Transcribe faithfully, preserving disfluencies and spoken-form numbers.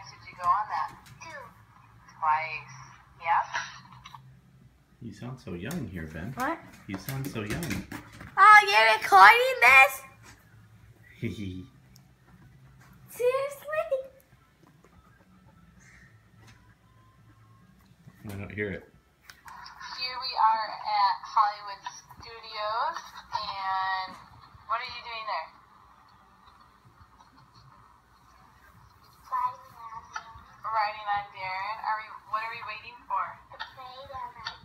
times did you go on that? Two. Twice. Yep. You sound so young here, Ben. What? You sound so young. Oh, you're recording this? Hehe. Seriously? I don't hear it. Here we are at Hollywood Studios, and what are you doing there? Riding on Riding on Darren. Are we? What are we waiting for? the plane and I